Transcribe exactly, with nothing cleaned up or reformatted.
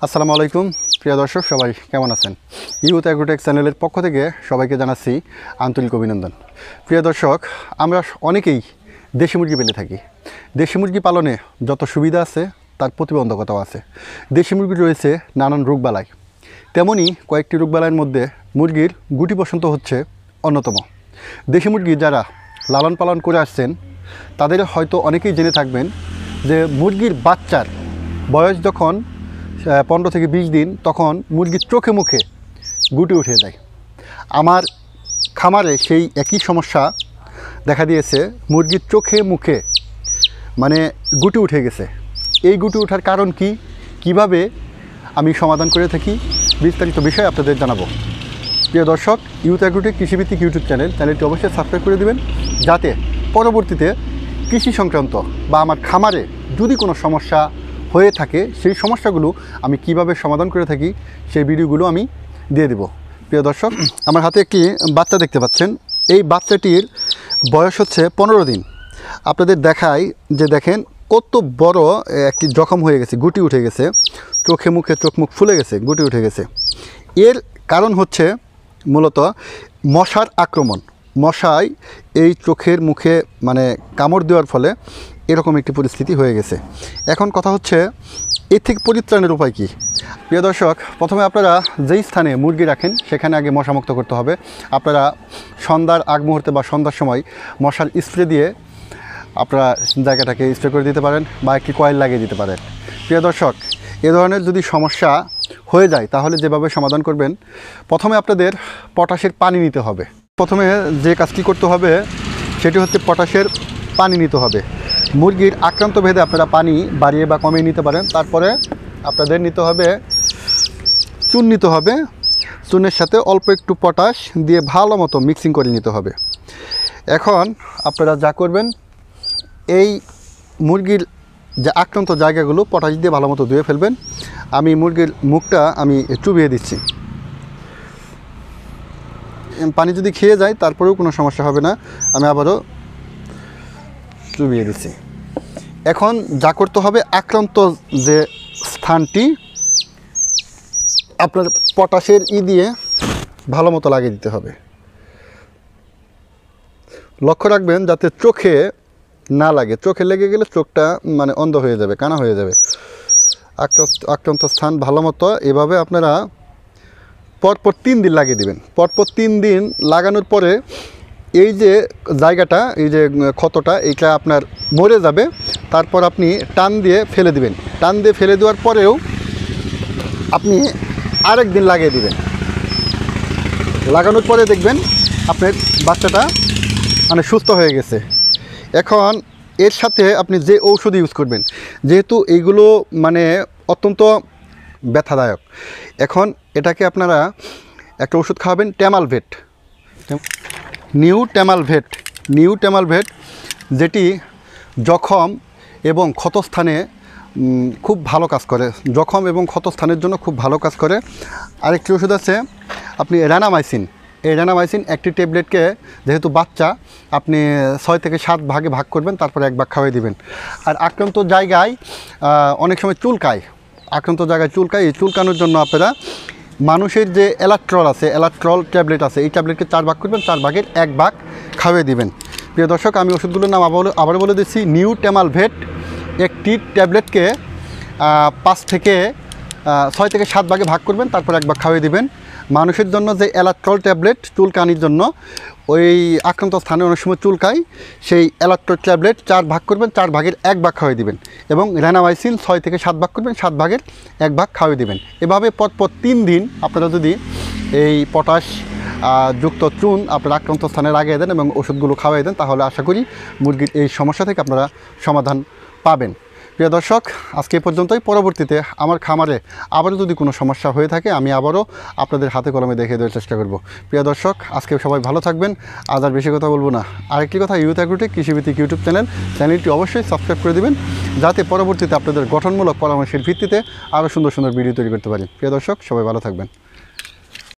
আসসালামু আলাইকুম প্রিয় দর্শক, সবাই কেমন আছেন? ইউথ অ্যাগ্রোটেক চ্যানেলের পক্ষ থেকে সবাইকে জানাচ্ছি আন্তরিক অভিনন্দন। প্রিয় দর্শক, আমরা অনেকেই দেশি মুরগি পেলে থাকি। দেশি মুরগি পালনে যত সুবিধা আছে তার প্রতিবন্ধকতাও আছে। দেশি মুরগি রয়েছে নানান রোগবালাই, তেমনই কয়েকটি রোগবালাইয়ের মধ্যে মুরগির গুটি বসন্ত হচ্ছে অন্যতম। দেশি মুরগি যারা লালন পালন করে আসছেন তাদের হয়তো অনেকেই জেনে থাকবেন যে মুরগির বাচ্চার বয়স যখন পনেরো থেকে বিশ দিন তখন মুরগির চোখে মুখে গুটি উঠে যায়। আমার খামারে সেই একই সমস্যা দেখা দিয়েছে, মুরগির চোখে মুখে মানে গুটি উঠে গেছে। এই গুটি ওঠার কারণ কি, কিভাবে আমি সমাধান করে থাকি, বিস্তারিত বিষয় আপনাদের জানাবো। প্রিয় দর্শক, ইউথ অ্যাগ্রোটেক কৃষিভিত্তিক ইউটিউব চ্যানেল চ্যানেলটি অবশ্যই সাবস্ক্রাইব করে দেবেন, যাতে পরবর্তীতে কৃষি সংক্রান্ত বা আমার খামারে যদি কোনো সমস্যা হয়ে থাকে সেই সমস্যাগুলো আমি কিভাবে সমাধান করে থাকি সেই ভিডিওগুলো আমি দিয়ে দেব। প্রিয় দর্শক, আমার হাতে একটি বাচ্চা দেখতে পাচ্ছেন। এই বাচ্চাটির বয়স হচ্ছে পনেরো দিন। আপনাদের দেখাই যে দেখেন কত বড় একটি জখম হয়ে গেছে, গুটি উঠে গেছে, চোখে মুখে চোখ মুখ ফুলে গেছে, গুটি উঠে গেছে। এর কারণ হচ্ছে মূলত মশার আক্রমণ। মশায় এই চোখের মুখে মানে কামড় দেওয়ার ফলে এরকম একটি পরিস্থিতি হয়ে গেছে। এখন কথা হচ্ছে এর থেকে পরিত্রাণের উপায় কী? প্রিয় দর্শক, প্রথমে আপনারা যেই স্থানে মুরগি রাখেন সেখানে আগে মশামুক্ত করতে হবে। আপনারা সন্ধ্যার আগ মুহূর্তে বা সন্ধ্যার সময় মশার স্প্রে দিয়ে আপনারা জায়গাটাকে স্প্রে করে দিতে পারেন বা একটি কয়েল লাগিয়ে দিতে পারেন। প্রিয় দর্শক, এ ধরনের যদি সমস্যা হয়ে যায় তাহলে যেভাবে সমাধান করবেন, প্রথমে আপনাদের পটাশের পানি নিতে হবে। প্রথমে যে কাজটি করতে হবে সেটি হচ্ছে পটাশের পানি নিতে হবে। মুরগির আক্রান্ত ভেদে আপনারা পানি বাড়িয়ে বা কমিয়ে নিতে পারেন। তারপরে আপনাদের নিতে হবে চুন নিতে হবে। চুনের সাথে অল্প একটু পটাশ দিয়ে ভালো মতো মিক্সিং করে নিতে হবে। এখন আপনারা যা করবেন, এই মুরগির যে আক্রান্ত জায়গাগুলো পটাশ দিয়ে ভালো মতো ধুয়ে ফেলবেন। আমি মুরগির মুখটা আমি চুবিয়ে দিচ্ছি। পানি যদি খেয়ে যায় তারপরেও কোনো সমস্যা হবে না, আমি আবারও চুবিয়ে দিচ্ছি। এখন যা করতে হবে, আক্রান্ত যে স্থানটি আপনার পটাশের ই দিয়ে ভালো মতো লাগিয়ে দিতে হবে। লক্ষ্য রাখবেন যাতে চোখে না লাগে। চোখে লেগে গেলে চোখটা মানে অন্ধ হয়ে যাবে, কানা হয়ে যাবে। আক্রান্ত স্থান ভালো মতো এভাবে আপনারা পরপর তিন দিন লাগিয়ে দিবেন। পরপর তিন দিন লাগানোর পরে এই যে জায়গাটা, এই যে ক্ষতটা, এইটা আপনার মরে যাবে। তারপর আপনি টান দিয়ে ফেলে দিবেন। টান দিয়ে ফেলে দেওয়ার পরেও আপনি আরেক দিন লাগিয়ে দিবেন। লাগানোর পরে দেখবেন আপনার বাচ্চাটা মানে সুস্থ হয়ে গেছে। এখন এর সাথে আপনি যে ঔষধ ইউজ করবেন, যেহেতু এইগুলো মানে অত্যন্ত ব্যথাদায়ক, এখন এটাকে আপনারা একটা ওষুধ খাওয়াবেন, ট্যামালভেট, নিউ ট্যামালভেট নিউ ট্যামালভেট যেটি জখম এবং ক্ষতস্থানে খুব ভালো কাজ করে। জখম এবং ক্ষতস্থানের জন্য খুব ভালো কাজ করে। আরেকটি ওষুধ আছে আপনি র্যানামাইসিন। এই র্যানামাইসিন একটি ট্যাবলেটকে, যেহেতু বাচ্চা, আপনি ছয় থেকে সাত ভাগে ভাগ করবেন, তারপরে এক ভাগ খাওয়াই দিবেন। আর আক্রান্ত জায়গায় অনেক সময় চুলকায়, আক্রান্ত জায়গায় চুলকায়, এই চুলকানোর জন্য আপনারা মানুষের যে এলাট্রল আছে, এলাট্রল ট্যাবলেট আছে, এই ট্যাবলেটকে চার ভাগ করবেন, চার ভাগের এক ভাগ খাওয়াই দিবেন। প্রিয় দর্শক, আমি ওষুধগুলোর নাম আবার আবার বলে দিচ্ছি। নিউ ট্যামালভেট একটি ট্যাবলেটকে পাঁচ থেকে ছয় থেকে সাত ভাগে ভাগ করবেন, তারপর এক ভাগ খাওয়াই দিবেন। মানুষের জন্য যে এলাট্রল ট্যাবলেট চুলকানির জন্য, ওই আক্রান্ত স্থানে অনেক সময় চুলকায়, সেই এলাট্রল ট্যাবলেট চার ভাগ করবেন, চার ভাগের এক ভাগ খাওয়াই দিবেন। এবং র্যানামাইসিন ছয় থেকে সাত ভাগ করবেন, সাত ভাগের এক ভাগ খাওয়াই দিবেন। এভাবে পরপর তিন দিন আপনারা যদি এই পটাশ যুক্ত চুন আপনার আক্রান্ত স্থানে লাগিয়ে দেন এবং ওষুধগুলো খাওয়াই দেন, তাহলে আশা করি মুরগির এই সমস্যা থেকে আপনারা সমাধান পাবেন। প্রিয় দর্শক, আজকে এই পর্যন্তই। পরবর্তীতে আমার খামারে আবারও যদি কোনো সমস্যা হয়ে থাকে আমি আবারও আপনাদের হাতে কলমে দেখিয়ে দেওয়ার চেষ্টা করব। প্রিয় দর্শক, আজকে সবাই ভালো থাকবেন। আজ আর বেশি কথা বলবো না। আরেকটি কথা, ইউথ অ্যাগ্রোটেক কৃষিভিত্তিক ইউটিউব চ্যানেল চ্যানেলটি অবশ্যই সাবস্ক্রাইব করে দেবেন, যাতে পরবর্তীতে আপনাদের গঠনমূলক পরামর্শের ভিত্তিতে আরও সুন্দর সুন্দর ভিডিও তৈরি করতে পারি। প্রিয় দর্শক, সবাই ভালো থাকবেন।